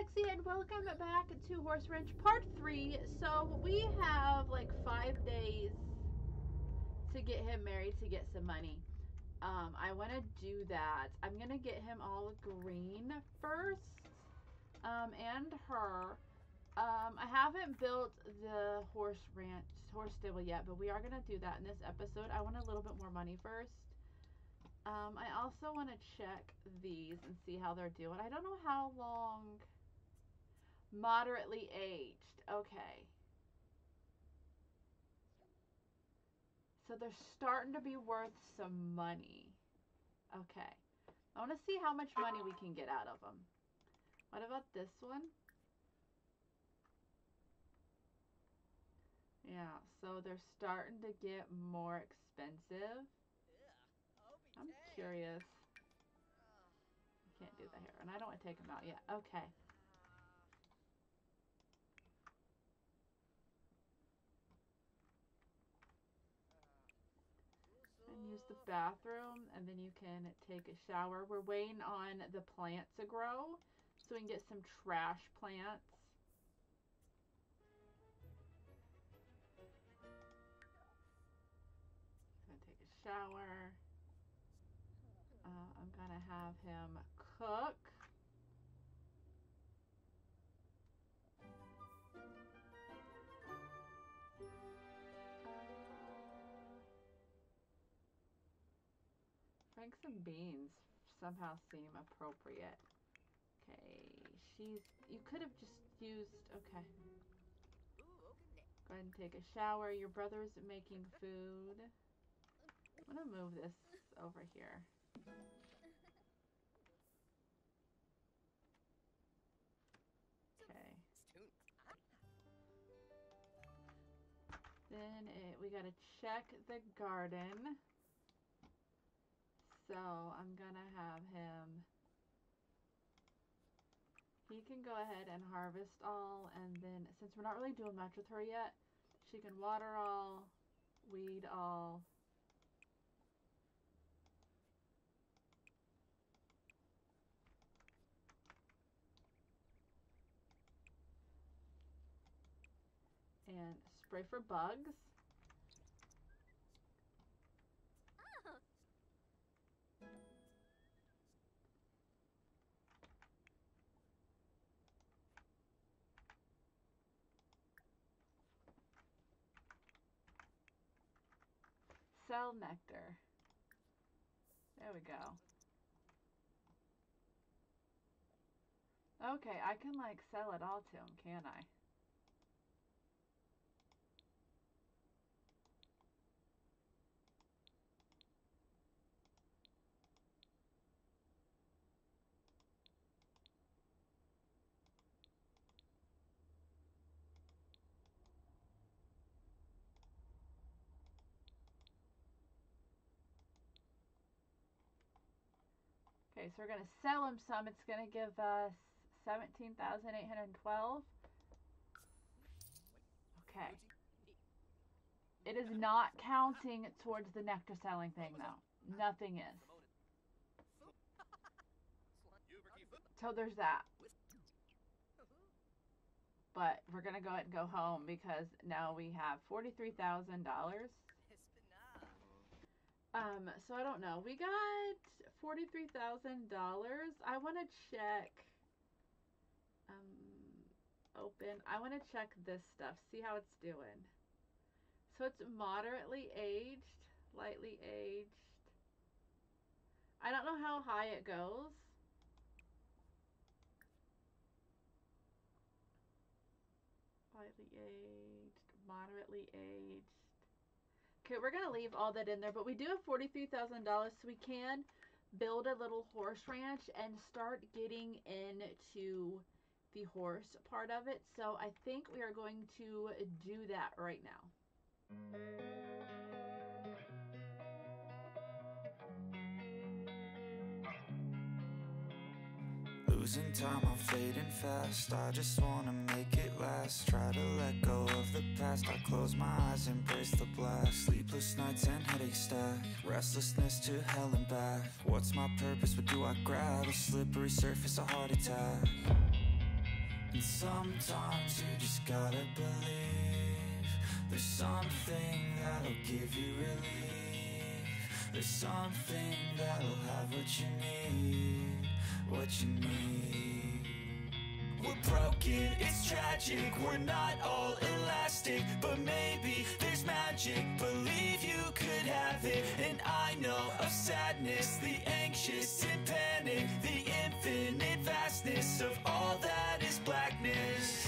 Lexi, and welcome back to Horse Ranch Part 3. So we have like 5 days to get him married to get some money. I want to do that. I'm going to get him all green first, and her. I haven't built the horse stable yet, but we are going to do that in this episode. I want a little bit more money first. I also want to check these and see how they're doing. I don't know how long. Moderately aged. Okay. So they're starting to be worth some money. Okay. I want to see how much money we can get out of them. What about this one? Yeah, so they're starting to get more expensive. I'm curious. I can't do that here. And I don't want to take them out yet. Okay. And use the bathroom, and then you can take a shower. We're waiting on the plant to grow so we can get some trash plants. I'm gonna take a shower. I'm gonna have him cook. Franks and beans somehow seem appropriate. Okay, you could have just used, okay. Go ahead and take a shower. Your brother's making food. I'm gonna move this over here. Okay. Then we gotta check the garden. So I'm gonna have him, he can go ahead and harvest all, and then since we're not really doing much with her yet, she can water all, weed all. And spray for bugs. Sell nectar. There we go. Okay, I can like sell it all to him, can't I? Okay, so we're going to sell him some. It's going to give us 17,812. Okay. It is not counting towards the nectar selling thing, though. Nothing is. So there's that. But we're going to go ahead and go home because now we have $43,000. So I don't know. We got $43,000. I want to check, open. I want to check this stuff, see how it's doing. So it's moderately aged, lightly aged. I don't know how high it goes. Lightly aged, moderately aged. Okay, we're going to leave all that in there, but we do have $43,000, so we can build a little horse ranch and start getting into the horse part of it. So I think we are going to do that right now. Losing time, I'm fading fast. I just wanna make it last. Try to let go of the past. I close my eyes, embrace the blast. Sleepless nights and headaches stack. Restlessness to hell and back. What's my purpose? What do I grab? A slippery surface, a heart attack. And sometimes you just gotta believe there's something that'll give you relief. There's something that'll have what you need, what you need. We're broken, it's tragic, we're not all elastic, but maybe there's magic, believe you could have it. And I know of sadness, the anxious and panic, the infinite vastness of all that is blackness.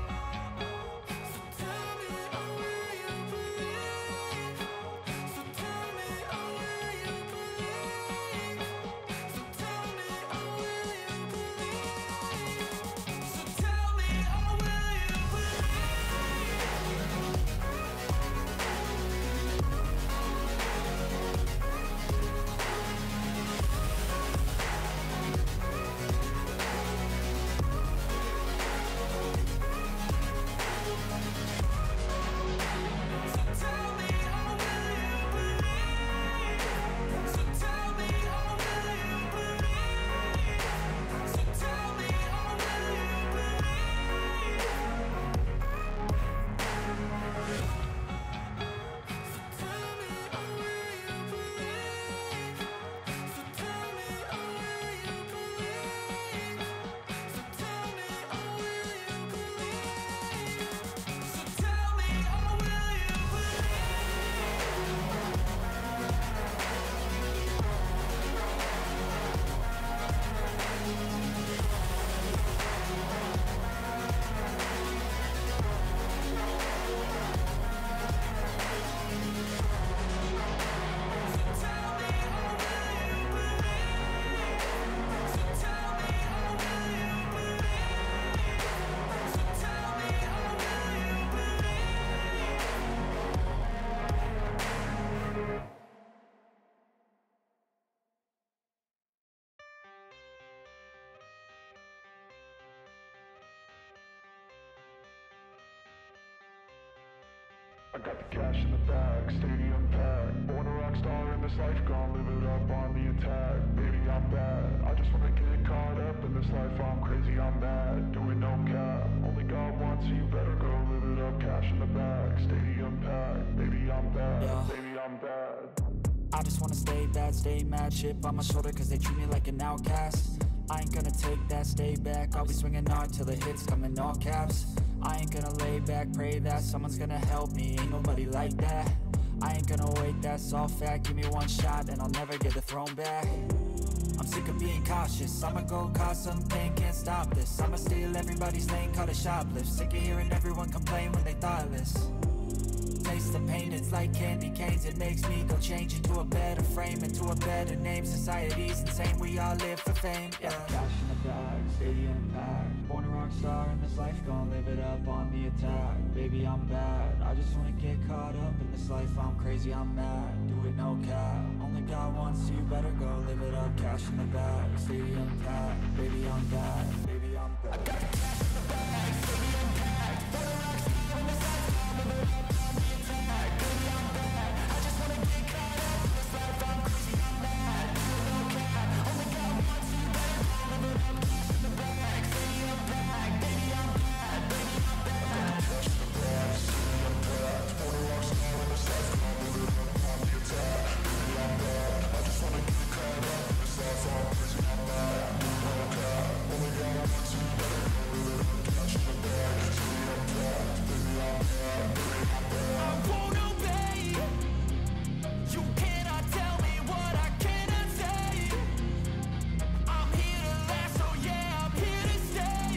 I got the cash in the bag, stadium packed. Born a rock star in this life, gon' live it up on the attack. Baby, I'm bad, I just wanna get caught up in this life. I'm crazy, I'm mad, doing no cap. Only God wants you, better go live it up. Cash in the bag, stadium packed. Baby, I'm bad, baby, I'm bad. I just wanna stay bad, stay mad. Chip on my shoulder cause they treat me like an outcast. I ain't gonna take that, stay back. I'll be swinging hard till the hits come in all caps. I ain't gonna lay back, pray that someone's gonna help me. Ain't nobody like that. I ain't gonna wait, that's all fact. Give me one shot and I'll never get the throne back. I'm sick of being cautious, I'ma go cause some pain, can't stop this. I'ma steal everybody's lane, call it shoplift. Sick of hearing everyone complain when they thoughtless. Taste the pain, it's like candy canes. It makes me go change into a better frame, into a better name. Society's insane, we all live for fame, yeah. Cash in the bag, stadium packed. Born a rock star in this life, gon' live it up on the attack. Baby, I'm bad, I just wanna get caught up in this life. I'm crazy, I'm mad, do it no cap. Only God wants you, better go live it up. Cash in the bag, stadium packed. Baby, I'm bad, baby, I'm bad. I got the cash in the bag, stadium packed. Born a rock star in this life, gon' live it up on the attack. Baby, I'm bad, I just wanna get caught up in this life. I'm crazy, I'm mad, do it no cap. Only God wants you, better go live it up. Cash in the bag, stadium packed. Baby, I'm bad, baby, I'm bad. Cash in the bag, stadium packed. Born a rock star in this life, gon' live it up on the attack. Baby, I'm bad, I just wanna get caught up in this life. I'm crazy, I'm mad, do it no cap. Only God wants you, better go live it up. Cash in the bag, stadium packed. Baby, I'm bad, baby, I'm bad. I won't obey. You cannot tell me what I cannot say. I'm here to last, so yeah, I'm here to stay.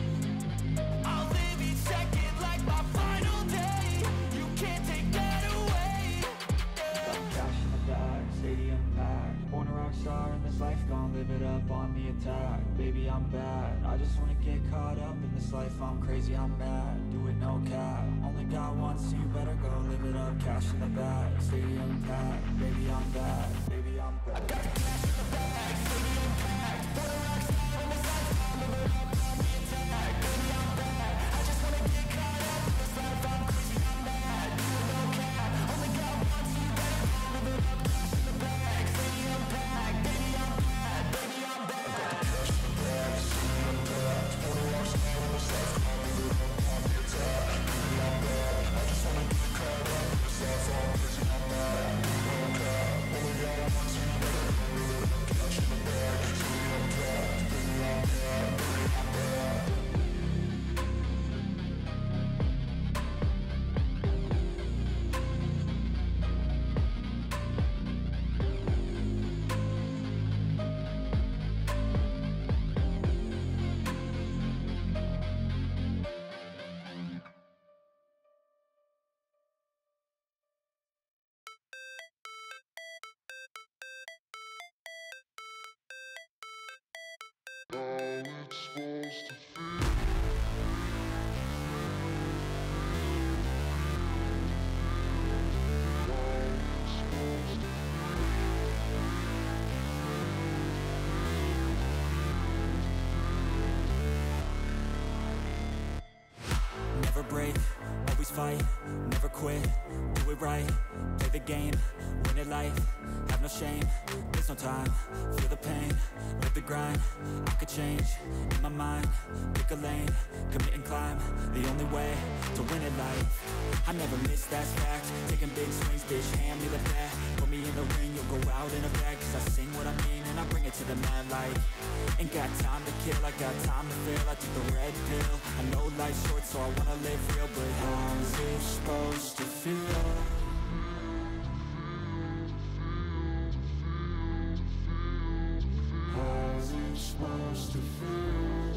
I'll live each second like my final day. You can't take that away. Cash in the bag, stadium packed. Born a rock star in this life, gon' live it up on the attack. Baby, I'm bad, I just wanna get caught up in this life. I'm crazy, I'm mad, do it no cap. Only God wants you, better go live it up. Cash in the bag, stadium packed. Baby, I'm bad, baby, I'm bad. I got the cash in the bag, stadium packed. Born a rock star in this life, gon' live it up on the attack. Baby, I'm bad, I just wanna get caught up in this life. I'm crazy, I'm mad, do it no cap. Only God wants you, better go live it up. Cash in the bag, stadium packed. Baby, I'm bad, baby, I'm bad. I got the cash in the bag, stadium packed. Born a rock star in this life. always fight, never quit, do it right, play the game, win it life, have no shame, there's no time, feel the pain, live the grind, I could change, in my mind, pick a lane, commit and climb, the only way to win at life. I never miss, that's fact, taking big swings, bitch, hand me the bat, put me in the ring, you'll go out in a bag, cause I sing what I mean and I bring it to the mad light. Ain't got time to kill, I got time to feel, I took the red pill, I know life's short so I wanna live real, but how's it supposed to feel? How's it supposed to feel?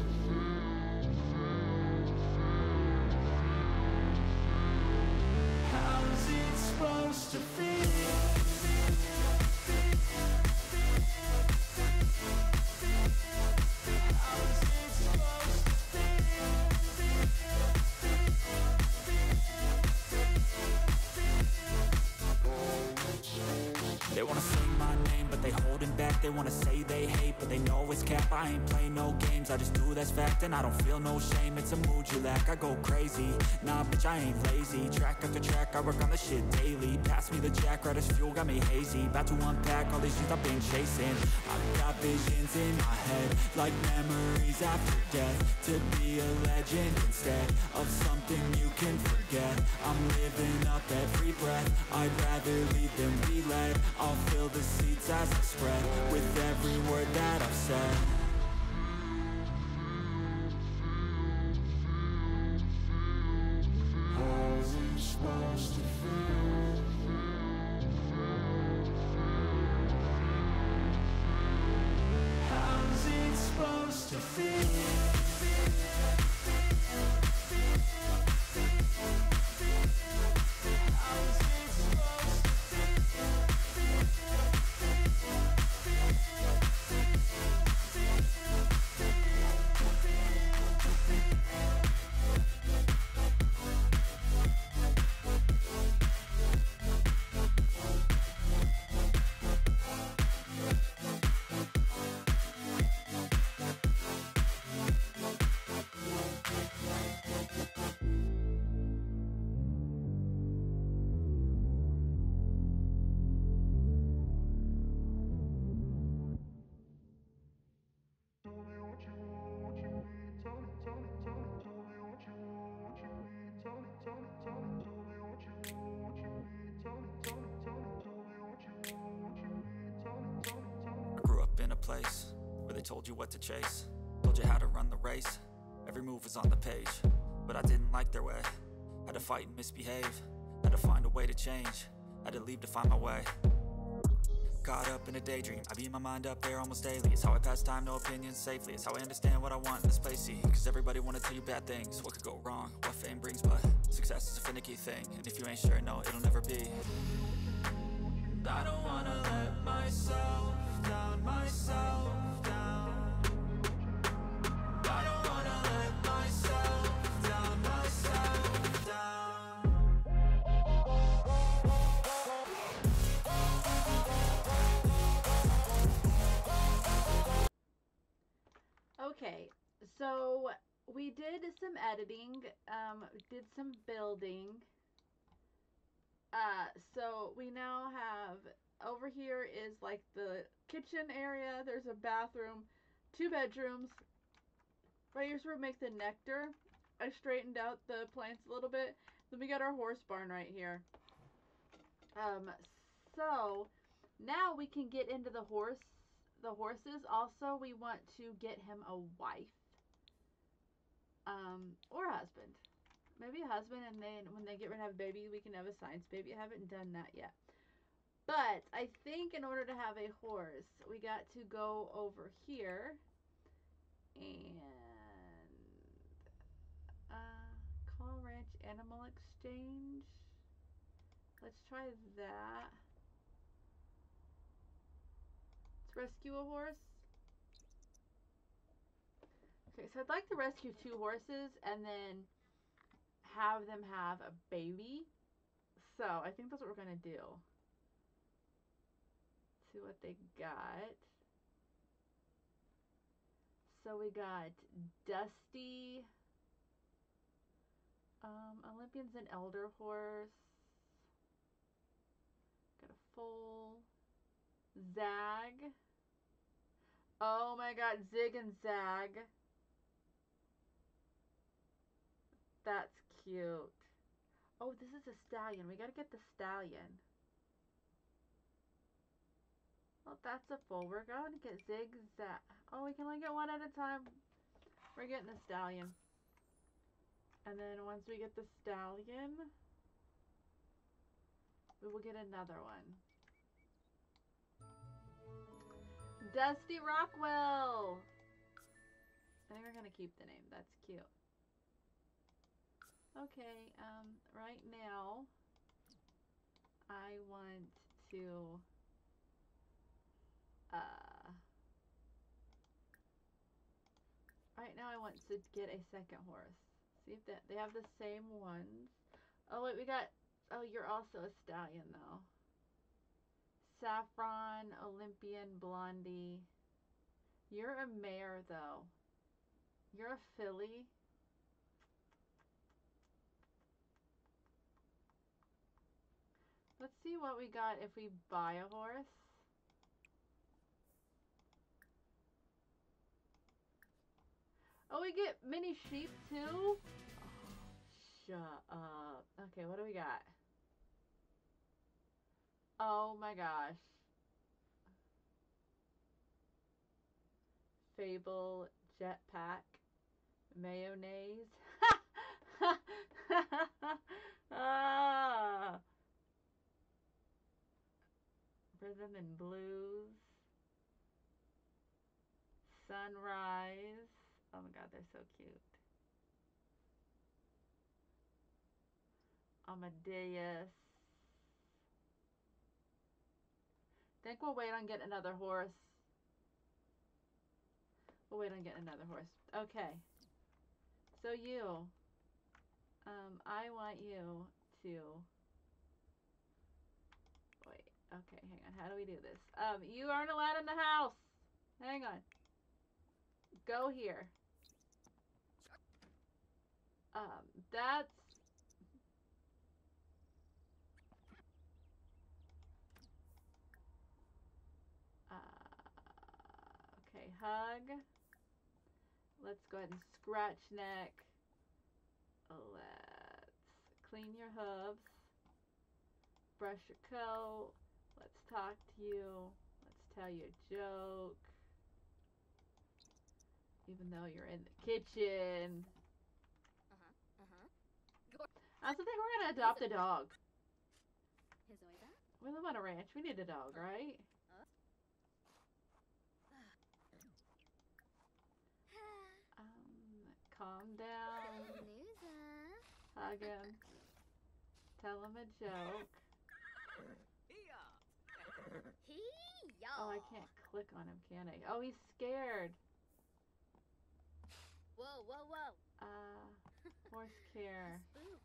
How's it supposed to feel? They wanna sing my name, but they holding back. They wanna say they hate, but they know it's cap. I ain't play no games, I just do that's fact. And I don't feel no shame, it's a mood you lack. I go crazy, nah bitch I ain't lazy. Track after track, I work on the shit daily. Pass me the jack, right as fuel, got me hazy. About to unpack all these things I've been chasing. I've got visions in my head, like memories after death. To be a legend instead of something you can forget. I'm living up every breath, I'd rather lead than be led. I'll fill the seats as I spread with every word that I've said. How's it supposed to feel? How's it supposed to feel? I grew up in a place where they told you what to chase, told you how to run the race, every move was on the page. But I didn't like their way, had to fight and misbehave, had to find a way to change, had to leave to find my way. Caught up in a daydream, I beat my mind up there almost daily. It's how I pass time, no opinions safely. It's how I understand what I want in this place, see. Cause everybody wanna tell you bad things, what could go wrong, what fame brings. But success is a finicky thing, and if you ain't sure, no, it'll never be. I don't wanna let myself down, myself down. I don't wanna let myself down, myself down. Okay, so we did some editing, did some building. So we now have, over here is like the kitchen area, there's a bathroom, 2 bedrooms. Right here's where we make the nectar. I straightened out the plants a little bit. Then we got our horse barn right here. So now we can get into the horses. Also, we want to get him a wife. Or a husband. Maybe a husband, and then when they get ready to have a baby, we can have a science baby. I haven't done that yet. But I think in order to have a horse, we got to go over here and call ranch animal exchange. Let's try that. Let's rescue a horse. Okay, so I'd like to rescue 2 horses and then have them have a baby. So I think that's what we're gonna do. See what they got. So we got Dusty. Olympian's an elder horse. Got a foal. Zag. Oh my god, Zig and Zag. That's cute. Oh, this is a stallion. We gotta get the stallion. Well, that's a foal. We're going to get Zig, Zag. Oh, we can only get one at a time. We're getting the stallion. And then once we get the stallion, we will get another one. Dusty Rockwell! I think we're gonna keep the name. That's cute. Okay, right now, I want to, right now I want to get a second horse. See if they have the same ones. Oh wait, oh, you're also a stallion though. Saffron, Olympian, Blondie. You're a mare though. You're a filly. Let's see what we got if we buy a horse. Oh, we get mini sheep too? Oh, shut up. Okay, what do we got? Oh my gosh. Fable, jetpack, mayonnaise. Ah. Rhythm and blues. Sunrise. Oh my god, they're so cute. Amadeus. Think we'll wait on getting another horse. We'll wait on getting another horse. Okay. So you. I want you to. Wait. Okay, hang on. How do we do this? You aren't allowed in the house. Hang on. Go here. That's. Okay, hug. Let's go ahead and scratch neck. Let's clean your hooves. Brush your coat. Let's talk to you. Let's tell you a joke. Even though you're in the kitchen. I also think we're gonna adopt a dog. We live on a ranch. We need a dog, right? Calm down. Hug him. Tell him a joke. Oh, I can't click on him, can I? Oh, he's scared. Whoa. Horse care.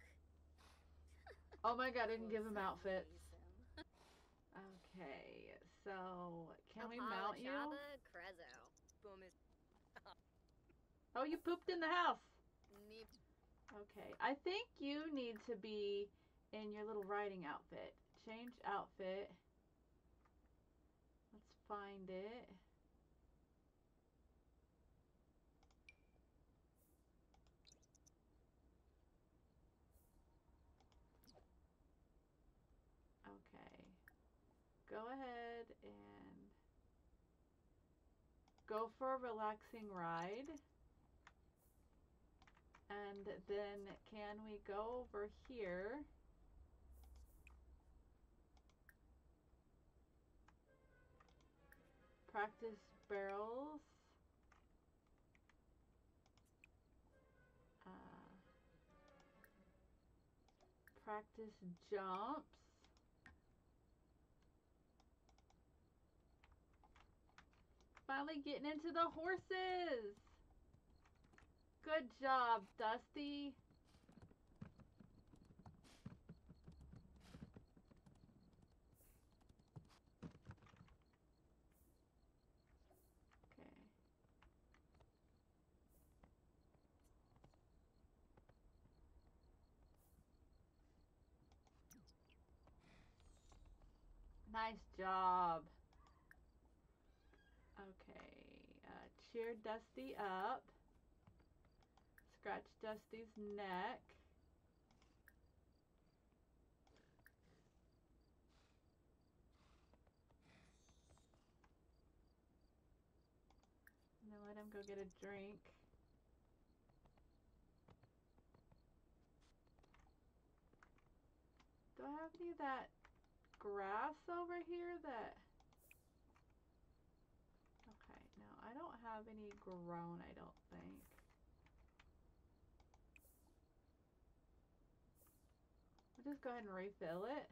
Oh my god, I didn't give him outfits. Okay, so can we mount you? Oh, you pooped in the house. Okay, I think you need to be in your little riding outfit. Change outfit. Let's find it. Okay. Go ahead and go for a relaxing ride. And then can we go over here? Practice barrels. Practice jumps. Finally getting into the horses. Good job, Dusty. Okay. Nice job. Okay, cheer Dusty up. Scratch Dusty's neck. And then let him go get a drink. Do I have any of that grass over here that... Okay, no, I don't have any grown, I don't think. I'll just go ahead and refill it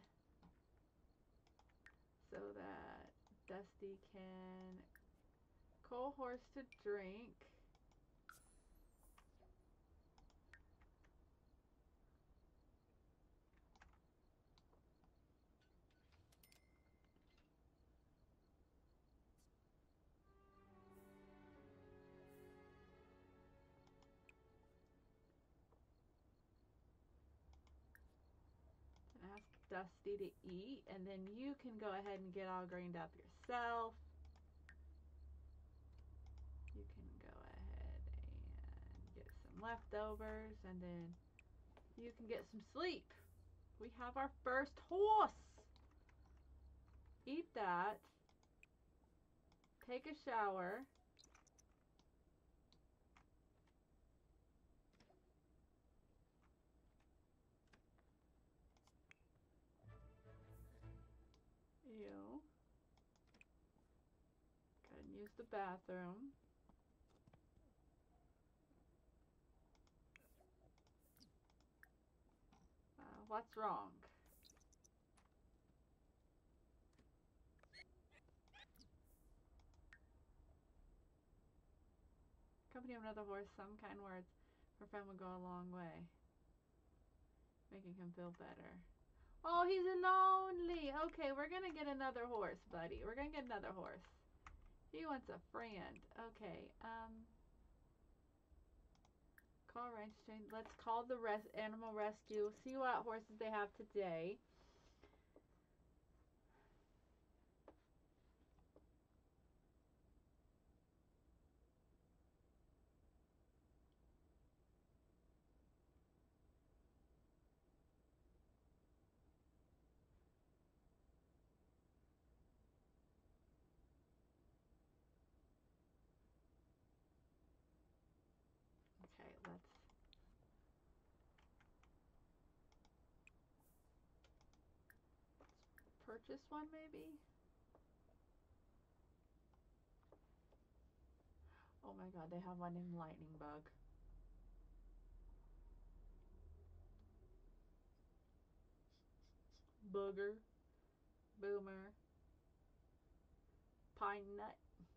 so that Dusty can call horse to drink. And ask Dusty to eat, and then you can go ahead and get all grained up yourself. You can go ahead and get some leftovers, and then you can get some sleep. We have our first horse. Eat that. Take a shower. Ew. Go ahead and use the bathroom. What's wrong? Company of another horse, some kind words for a friend would go a long way. Making him feel better. Oh, he's lonely. Okay, we're gonna get another horse, buddy. We're gonna get another horse. He wants a friend. Okay, call range train. Let's call the animal rescue. See what horses they have today. Okay, let's purchase one maybe. Oh my god, they have one named Lightning Bug. Booger, Boomer, Pine Nut.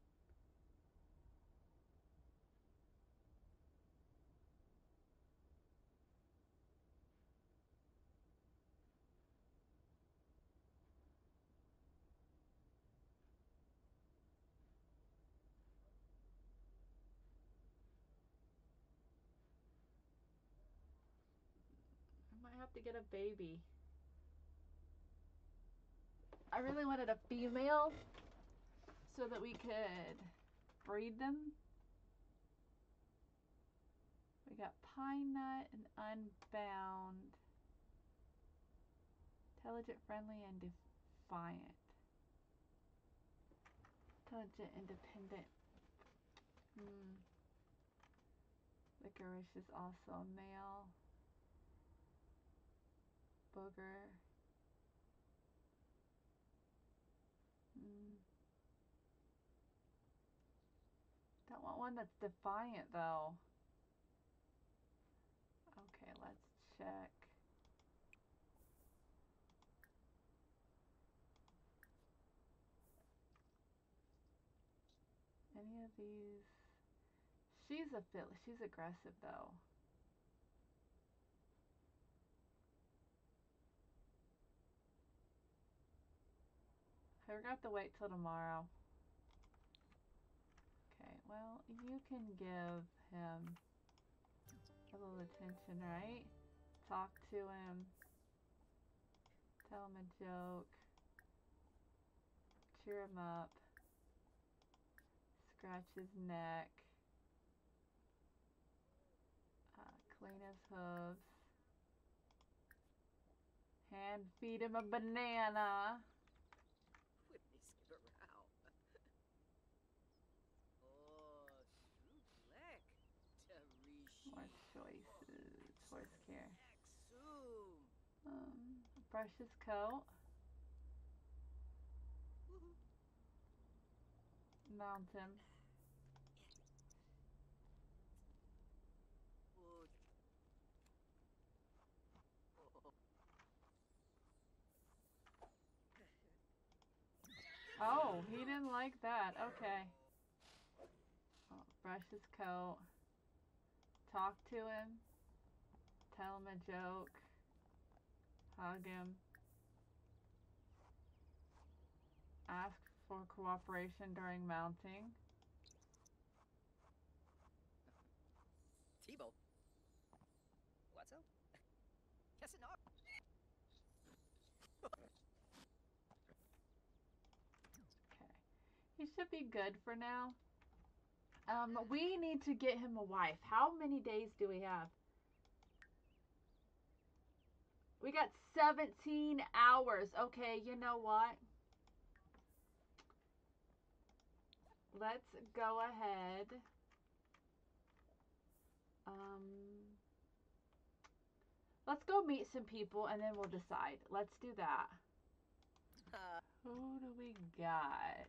I might have to get a baby. I really wanted a female so that we could breed them. We got Pine Nut and Unbound. Intelligent, friendly, and defiant. Intelligent, independent. Licorice is also a male. Booger. Don't want one that's defiant though. Okay, let's check. Any of these? She's she's aggressive though. Okay, we're gonna have to wait till tomorrow. Okay, well, you can give him a little attention, right? Talk to him. Tell him a joke. cheer him up. Scratch his neck. Clean his hooves. Hand feed him a banana. Whitney skip around. Oh, shoot, Tarishi. More choices. Horse care. Exum. Brush his coat. Mount him. Oh, he didn't like that. Okay. Oh, brush his coat. Talk to him. Tell him a joke. Hug him. Ask for cooperation during mounting. Tebow. What's up? Yes and no. Okay. He should be good for now. We need to get him a wife. How many days do we have? We got 17 hours. Okay, you know what? Let's go ahead. Let's go meet some people and then we'll decide. Let's do that. Who do we got?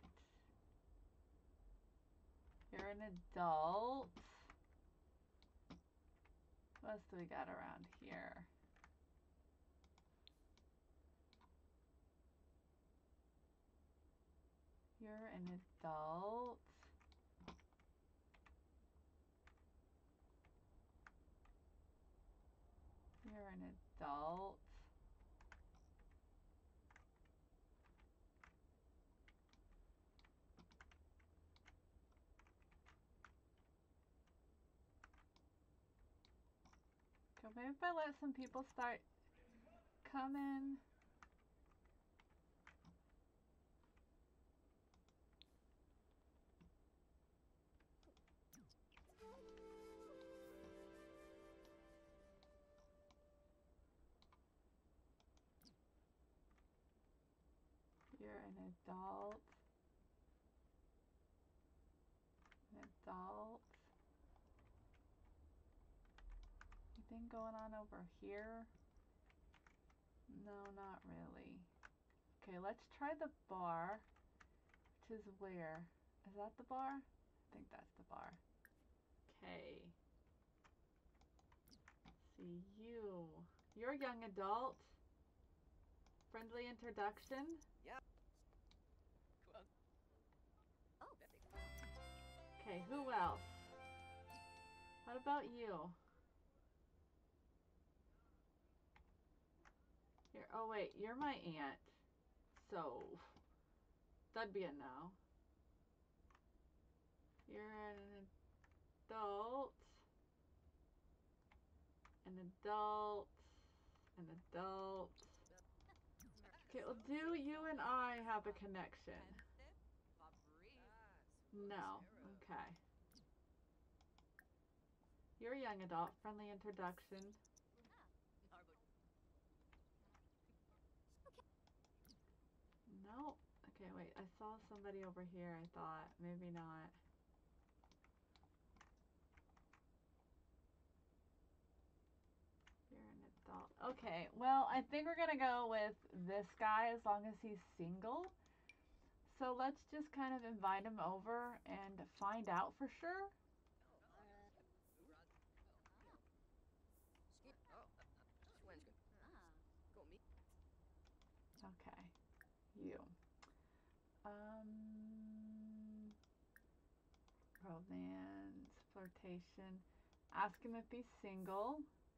You're an adult. What else do we got around here? You're an adult. You're an adult. So maybe if I let some people start coming. You're an adult. An adult. Anything going on over here? No, not really. Okay, let's try the bar, which is where? Is that the bar? I think that's the bar. Okay. See you. You're a young adult. Friendly introduction. Yeah. Oh, Okay, who else? What about you? Oh wait, you're my aunt. So, that'd be a no. You're an adult. An adult. An adult. Okay, well, do you and I have a connection? No. Okay. You're a young adult. Friendly introduction. No. Okay, wait. I saw somebody over here. I thought. Maybe not. You're an adult. Okay, well, I think we're gonna go with this guy as long as he's single. So let's just kind of invite him over and find out for sure. Okay, you. Romance, flirtation. Ask him if he's single.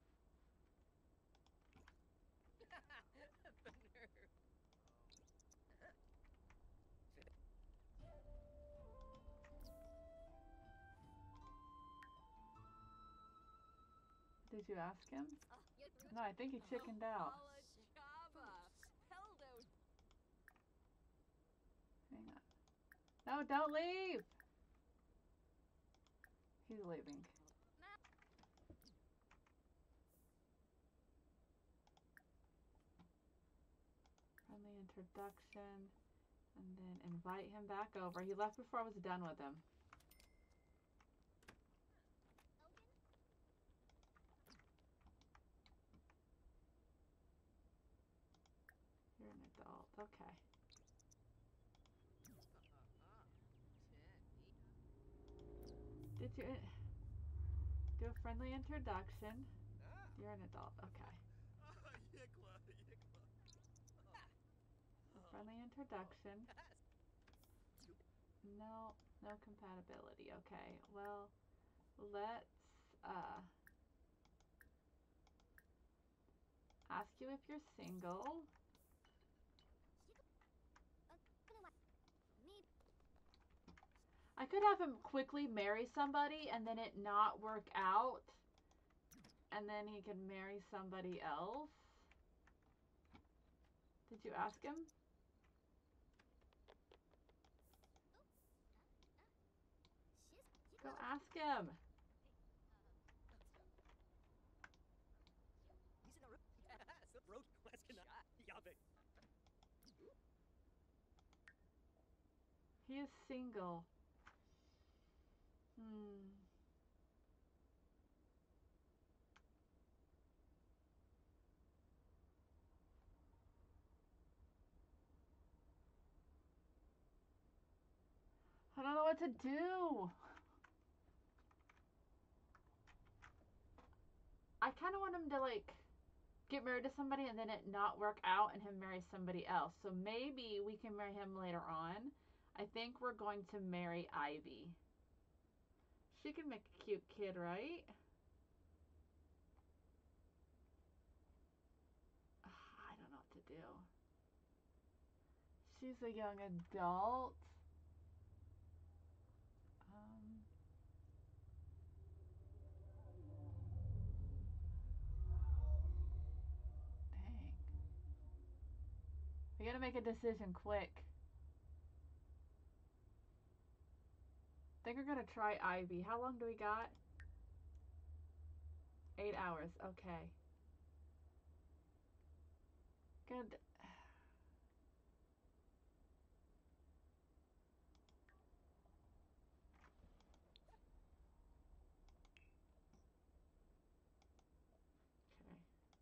Did you ask him? No, I think he chickened out. Hang No, don't leave. He's leaving. Friendly introduction. And then invite him back over. He left before I was done with him. You're an adult. Okay. Did you do a friendly introduction? You're an adult. Okay. A friendly introduction. No, no compatibility. Okay. Well, let's ask you if you're single. I could have him quickly marry somebody and then it not work out. And then he can marry somebody else. Did you ask him? Go ask him. He is single. I don't know what to do. I kind of want him to like get married to somebody and then it not work out and him marry somebody else. So maybe we can marry him later on. I think we're going to marry Ivy. She can make a cute kid, right? I don't know what to do. She's a young adult. Dang. We gotta make a decision quick. I think we're gonna try Ivy. How long do we got? 8 hours. Okay. Good. Okay.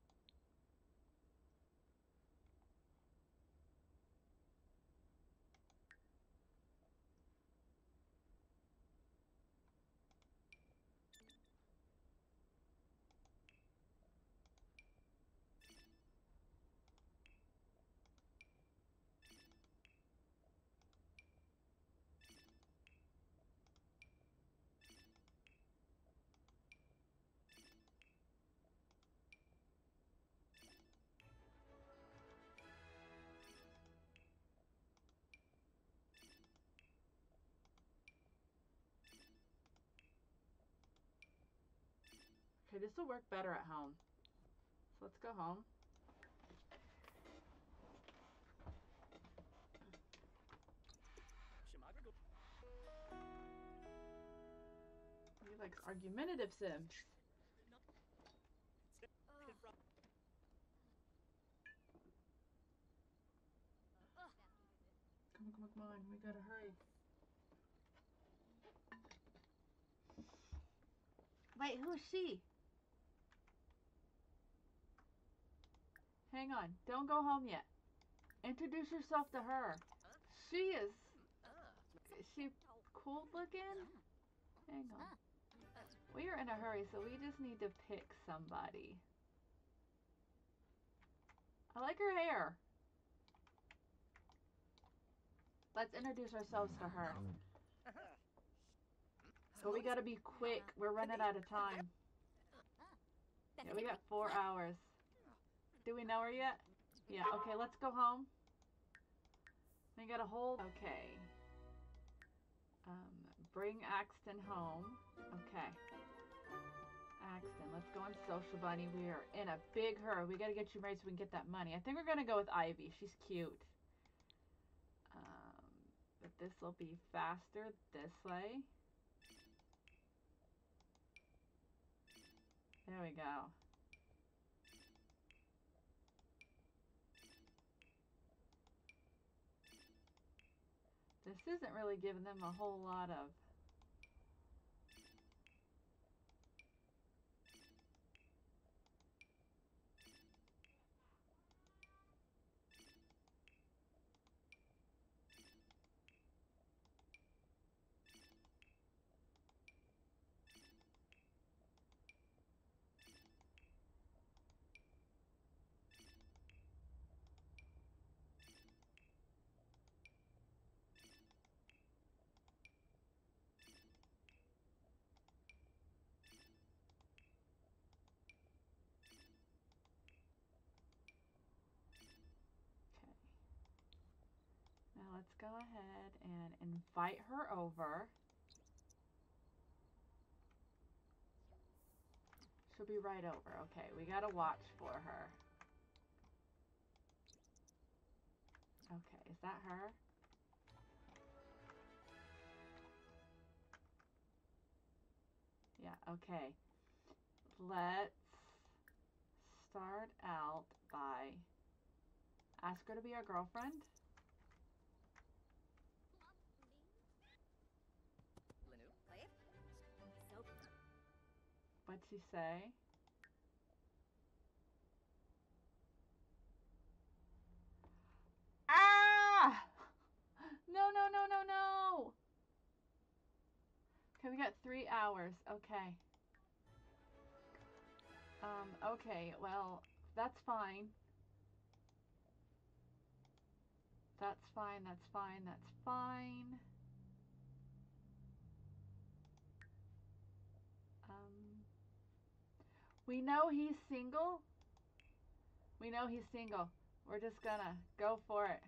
Okay, this will work better at home. So let's go home. He likes argumentative Sims. Come on, we gotta hurry. Wait, who's she? Hang on, don't go home yet. Introduce yourself to her. Is she cool looking? Hang on. We are in a hurry, so we just need to pick somebody. I like her hair. Let's introduce ourselves to her. But we gotta be quick. We're running out of time. Yeah, we got 4 hours. Do we know her yet? Yeah, okay, let's go home. We gotta hold. Okay. Bring Axton home. Okay. Axton, let's go on Social Bunny. We are in a big hurry. We gotta get you married so we can get that money. I think we're gonna go with Ivy. She's cute. But this will be faster this way. There we go. This isn't really giving them a whole lot of Now let's go ahead and invite her over. She'll be right over. Okay, we gotta watch for her. Okay, is that her? Yeah, okay. Let's start out by ask her to be our girlfriend. Lanu, play. So What'd she say? Ah! No, no, no, no, no! Okay, we got 3 hours. Okay. Okay, well, that's fine. That's fine, that's fine, that's fine. We know he's single. We know he's single. We're just gonna go for it.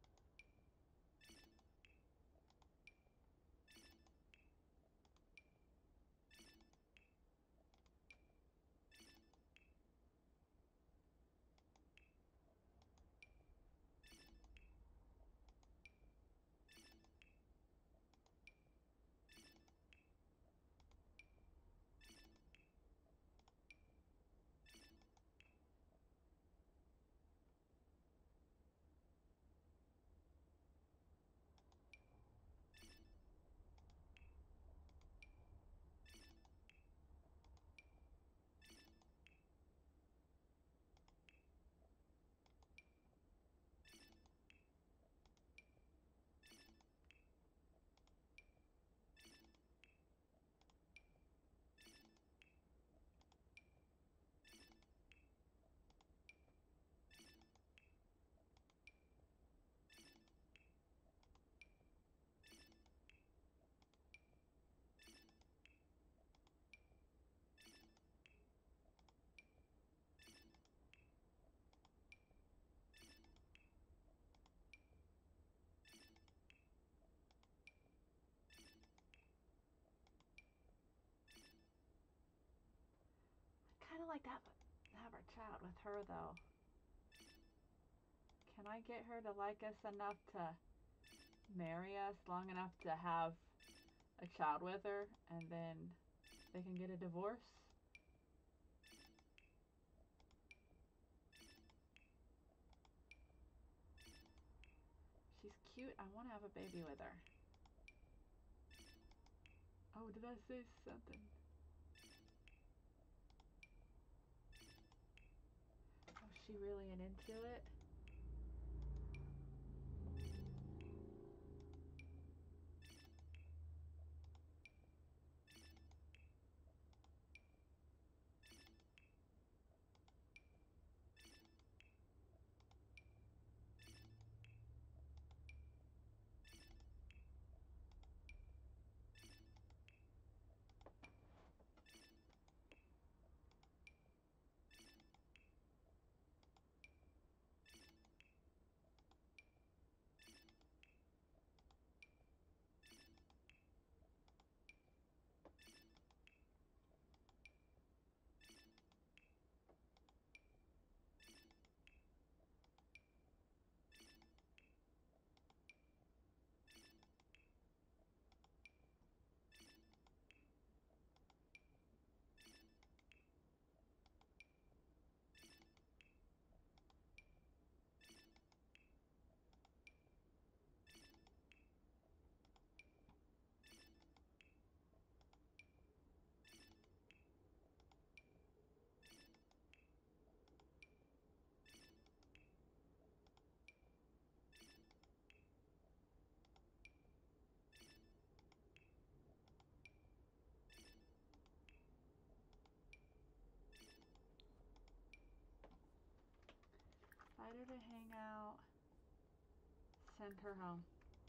Kind of like to have our chat with her though. Can I get her to like us enough to marry us, long enough to have a child with her, and then they can get a divorce? She's cute. I want to have a baby with her. Oh, did I say something? Oh, is she really into it? her to hang out. Send her home.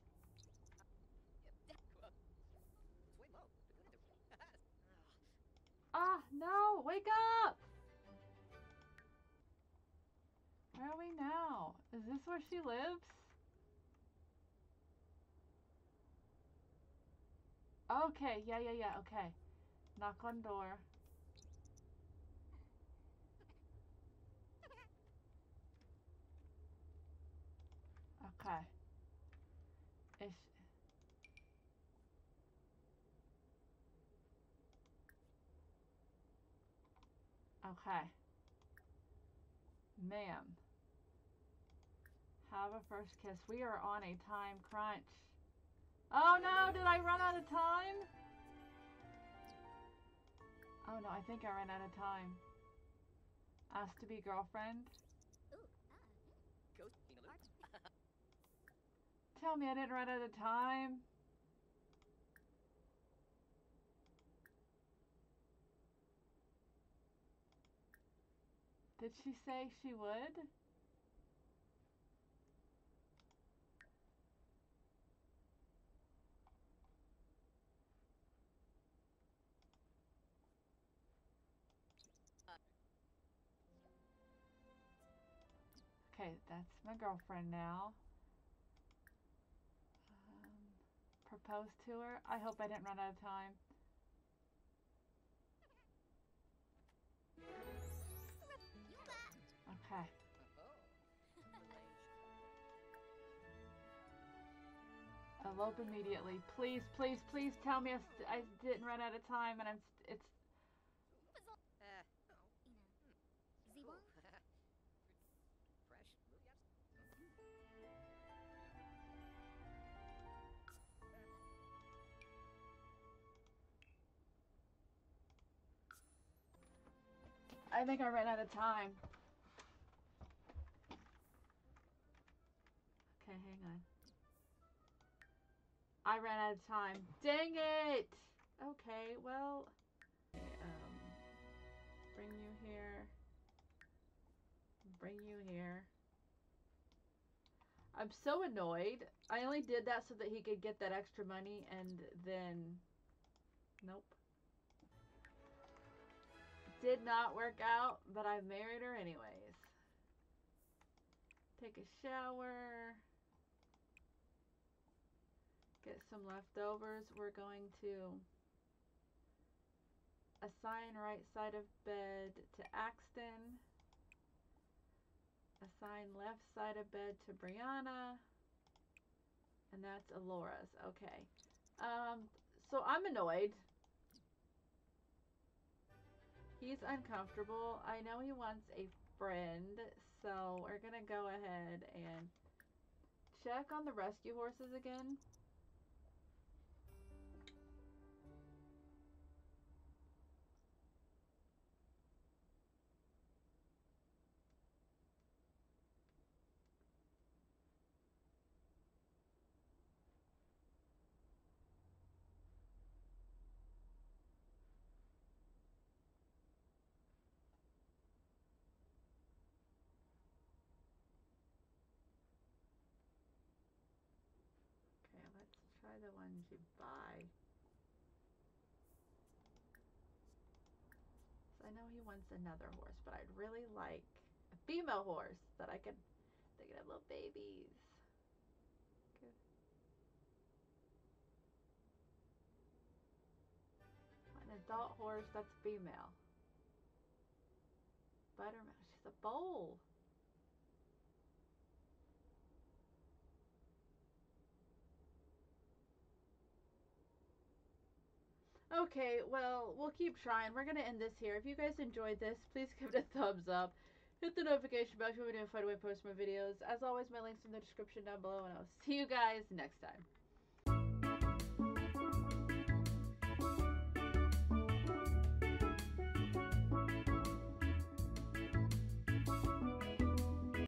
Ah, no! Wake up! Where are we now? Is this where she lives? Okay, yeah, okay. Knock on door. Okay. Is okay. Ma'am. Have a first kiss. We are on a time crunch. Oh no, did I run out of time? Oh no, I think I ran out of time. Asked to be girlfriend. Tell me I didn't run out of time. Did she say she would? Okay, that's my girlfriend now. Propose to her. I hope I didn't run out of time. Okay. Elope immediately. Please, please, please tell me I didn't run out of time and it's... I think I ran out of time. Okay, hang on. I ran out of time. Dang it! Okay, well... bring you here. Bring you here. I'm so annoyed. I only did that so that he could get that extra money and then... Nope. Did not work out, but I married her anyways. Take a shower. Get some leftovers. We're going to assign right side of bed to Axton. Assign left side of bed to Brianna. And that's Alora's. Okay. So I'm annoyed. He's uncomfortable. I know he wants a friend, so we're gonna go ahead and check on the rescue horses again. Try the ones you buy. So I know he wants another horse, but I'd really like a female horse that they could have little babies. Good. An adult horse that's female. Buttermilk. She's a bowl. Okay, well, we'll keep trying. We're going to end this here. If you guys enjoyed this, please give it a thumbs up. Hit the notification bell if you want to notified when I post my videos. As always, my link's in the description down below, and I'll see you guys next time.